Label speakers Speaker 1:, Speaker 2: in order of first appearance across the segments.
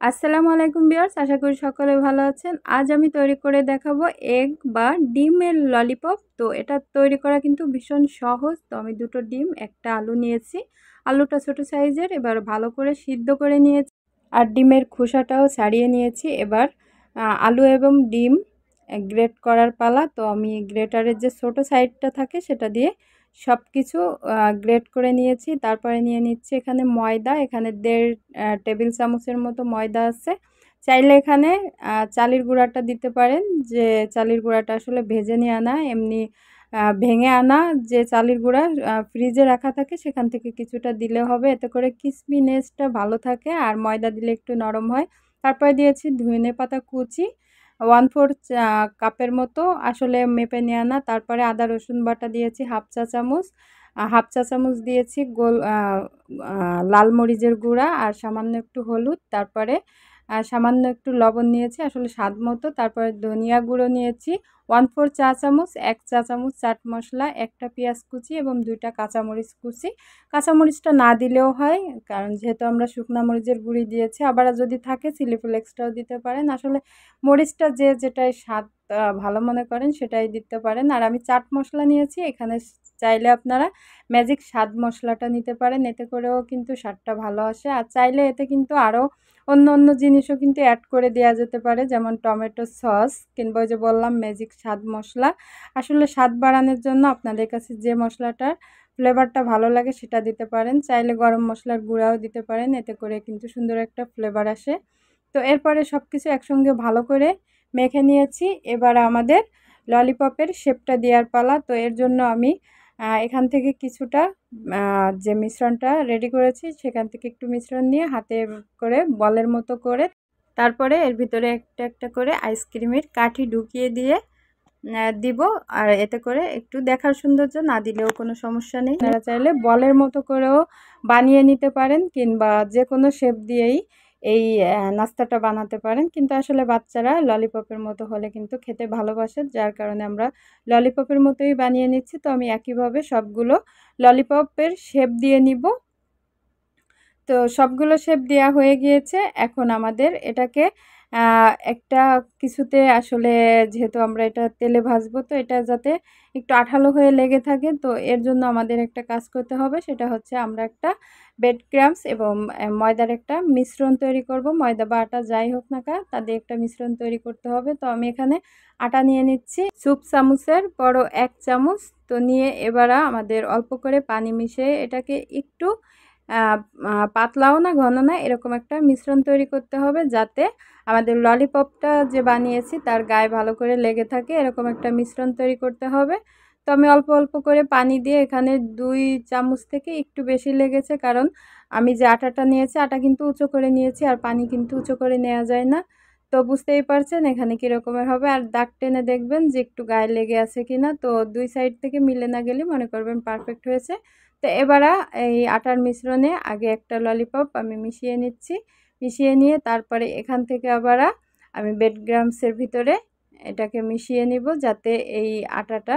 Speaker 1: আসসালামু আলাইকুম ভিউয়ার্স, আশা করি সকলে ভালো আছেন। আজ আমি তৈরি করে দেখাবো এগ বা ডিমের ললিপপ। তো এটা তৈরি করা কিন্তু ভীষণ সহজ। তো আমি দুটো ডিম, একটা আলু নিয়েছি। আলুটা ছোট সাইজের, এবার ভালো করে সিদ্ধ করে নিয়েছি আর ডিমের খোসাটাও ছাড়িয়ে নিয়েছি। এবার আলু এবং ডিম গ্রেট করার পালা। তো আমি গ্রেটারের যে ছোট সাইডটা থাকে সেটা দিয়ে সব কিছু গ্রেট করে নিয়েছি। তারপরে নিয়ে নিচ্ছি এখানে ময়দা। এখানে 1.5 টেবিল চামচের মতো ময়দা আছে। চাইলে এখানে চালের গুঁড়াটা দিতে পারেন, যে চালের গুঁড়াটা আসলে ভেজে নিয়ে আনা, এমনি ভেঙে আনা যে চালের গুঁড়া ফ্রিজে রাখা থাকে সেখান থেকে কিছুটা দিলে হবে। এতে করে ক্রিসপিনেসটা ভালো থাকে আর ময়দা দিলে একটু নরম হয়। তারপরে দিয়েছি ধনেপাতা কুচি 1/4 কাপের মতো, আসলে মেপে নিয়ে আনা। তারপরে আদা রসুন বাটা দিয়েছি হাফ চা চামচ দিয়েছি লাল মরিচের গুঁড়া আর সামান্য একটু হলুদ। তারপরে সামান্য একটু লবণ নিয়েছি আসলে স্বাদ মতো। তারপরে ধনিয়া গুঁড়ো নিয়েছি 1/4 চা চামচ, 1 চা চামচ চাট মশলা, একটা পেঁয়াজ কুচি এবং 2টা কাঁচামরিচ কুচি। কাঁচামরিচটা না দিলেও হয়, কারণ যেহেতু আমরা শুকনা মরিচের গুঁড়ি দিয়েছি। আবার যদি থাকে চিলি ফ্লেক্সটাও দিতে পারেন। আসলে মরিচটা যে যেটাই স্বাদ ভালো মনে করেন সেটাই দিতে পারেন। আর আমি চাট মশলা নিয়েছি এখানে, চাইলে আপনারা ম্যাজিক স্বাদ মশলাটা নিতে পারেন, এতে করেও কিন্তু স্বাদটা ভালো আসে। আর চাইলে এতে কিন্তু আরও অন্য অন্য জিনিসও কিন্তু অ্যাড করে দেওয়া যেতে পারে, যেমন টমেটো সস কিংবা ওই যে বললাম ম্যাজিক স্বাদ মশলা। আসলে স্বাদ বাড়ানোর জন্য আপনাদের কাছে যে মশলাটার ফ্লেভারটা ভালো লাগে সেটা দিতে পারেন। চাইলে গরম মশলার গুঁড়াও দিতে পারেন, এতে করে কিন্তু সুন্দর একটা ফ্লেভার আসে। তো এরপরে সব কিছু একসঙ্গে ভালো করে মেখে নিয়েছি। এবার আমাদের ললিপপের শেপটা দেওয়ার পালা। তো এর জন্য আমি এখান থেকে কিছুটা যে মিশ্রণটা রেডি করেছি সেখান থেকে একটু মিশ্রণ নিয়ে হাতে করে বলের মতো করে, তারপরে এর ভিতরে একটা একটা করে আইসক্রিমের কাঠি ঢুকিয়ে দিয়ে দিব। আর এতে করে একটু দেখার সৌন্দর্য, না দিলেও কোনো সমস্যা নেই। আপনারা চাইলে বলের মতো করেও বানিয়ে নিতে পারেন কিংবা যে কোনো শেপ দিয়েই এই নাস্তাটা বানাতে পারেন। কিন্তু আসলে বাচ্চারা ললিপপের মতো হলে কিন্তু খেতে ভালোবাসে, যার কারণে আমরা ললিপপের মতোই বানিয়ে নিচ্ছি। তো আমি একইভাবে সবগুলো ললিপপের শেপ দিয়ে নিব। তো সবগুলো শেপ দেওয়া হয়ে গিয়েছে। এখন আমাদের এটাকে একটা কিছুতে, আসলে যেহেতু আমরা এটা তেলে ভাজবো তো এটা যাতে একটু আঠালো হয়ে লেগে থাকে, তো এর জন্য আমাদের একটা কাজ করতে হবে। সেটা হচ্ছে আমরা একটা ব্রেড ক্রাম্বস এবং ময়দার একটা মিশ্রণ তৈরি করব। ময়দা বা আটা যাই হোক না কেন, তাদের একটা মিশ্রণ তৈরি করতে হবে। তো আমি এখানে আটা নিয়ে নিচ্ছি স্যুপ চামচের বড় 1 চামচ। তো নিয়ে এবার আমাদের অল্প করে পানি মিশিয়ে এটাকে একটু পাতলাও না ঘন না এরকম একটা মিশ্রণ তৈরি করতে হবে, যাতে আমাদের ললিপপটা যে বানিয়েছি তার গায়ে ভালো করে লেগে থাকে, এরকম একটা মিশ্রণ তৈরি করতে হবে। তো আমি অল্প অল্প করে পানি দিয়ে এখানে 2 চামচ থেকে একটু বেশি লেগেছে, কারণ আমি যে আটাটা নিয়েছি আটা কিন্তু উঁচু করে নিয়েছি আর পানি কিন্তু উঁচু করে নেওয়া যায় না। তো বুঝতেই পারছেন এখানে কীরকমের হবে। আর দাগ টেনে দেখবেন যে একটু গায়ে লেগে আছে কিনা। তো 2 সাইড থেকে মিলে না গেলে মনে করবেন পারফেক্ট হয়েছে। তো এবার এই আটার মিশ্রণে আগে একটা ললিপপ আমি মিশিয়ে নিচ্ছি। মিশিয়ে নিয়ে তারপরে এখান থেকে আবার আমি ব্রেড ক্রাম্বসের ভিতরে এটাকে মিশিয়ে নিব, যাতে এই আটাটা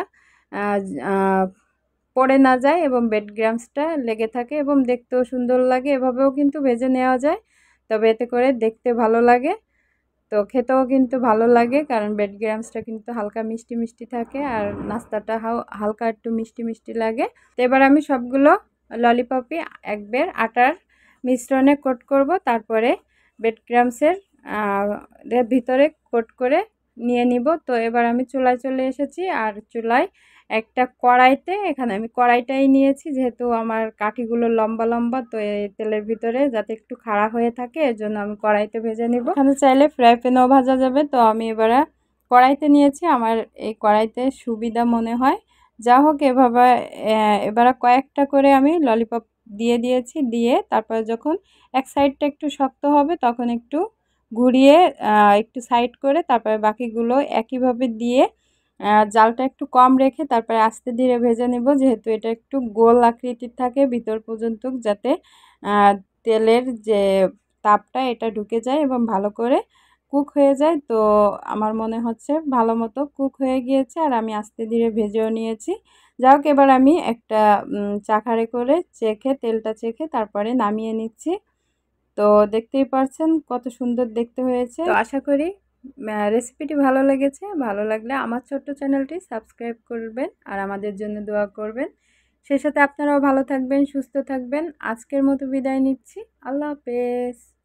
Speaker 1: পড়ে না যায় এবং ব্রেড ক্রাম্বসটা লেগে থাকে এবং দেখতেও সুন্দর লাগে। এভাবেও কিন্তু ভেজে নেওয়া যায়, তবে এতে করে দেখতে ভালো লাগে, তো খেতেও কিন্তু ভালো লাগে, কারণ ব্রেড ক্রাম্বসটা কিন্তু হালকা মিষ্টি মিষ্টি থাকে আর নাস্তাটা হালকা একটু মিষ্টি মিষ্টি লাগে। তো এবার আমি সবগুলো ললিপপই একবার আটার মিশ্রণে কোট করব, তারপরে ব্রেড ক্রাম্বসের ভিতরে কোট করে নিয়ে নিব। তো এবার আমি চুলায় চলে এসেছি, আর চুলায় একটা কড়াইতে, এখানে আমি কড়াইটাই নিয়েছি যেহেতু আমার কাঠিগুলো লম্বা লম্বা, তো এই তেলের ভিতরে যাতে একটু খাড়া হয়ে থাকে এর জন্য আমি কড়াইতে ভেজে নিব। এখানে চাইলে ফ্রাই প্যানেও ভাজা যাবে। তো আমি এবারে কড়াইতে নিয়েছি, আমার এই কড়াইতে সুবিধা মনে হয়। যা হোক, এবারে কয়েকটা করে আমি ললিপপ দিয়ে দিয়েছি। দিয়ে তারপরে যখন এক সাইডটা একটু শক্ত হবে তখন একটু ঘুরিয়ে একটু সাইড করে তারপরে বাকিগুলো একইভাবে দিয়ে জালটা একটু কম রেখে তারপরে আস্তে ধীরে ভেজে নেব, যেহেতু এটা একটু গোল আকৃতির থাকে ভিতর পর্যন্ত, যাতে তেলের যে তাপটা এটা ঢুকে যায় এবং ভালো করে কুক হয়ে যায়। তো আমার মনে হচ্ছে ভালো মতো কুক হয়ে গিয়েছে আর আমি আস্তে ধীরে ভেজেও নিয়েছি। যাই হোক, এবার আমি একটা চাখারে করে তেলটা চেখে তারপরে নামিয়ে নিচ্ছি। তো তো দেখতেই পারছেন কত সুন্দর দেখতে হয়েছে। তো আশা করি রেসিপিটি ভালো লেগেছে। ভালো লাগলে আমার ছোট্ট চ্যানেলটি সাবস্ক্রাইব করবেন আর আমাদের জন্য দোয়া করবেন। সেই সাথে আপনারাও ভালো থাকবেন, সুস্থ থাকবেন। আজকের মতো বিদায় নিচ্ছি। আল্লাহ হাফেজ।